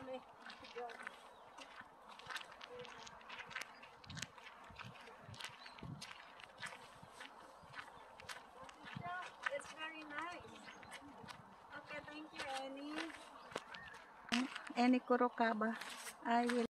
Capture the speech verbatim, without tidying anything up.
kami. It's very nice. Okay, thank you, Annie. Any Kurokaba. I will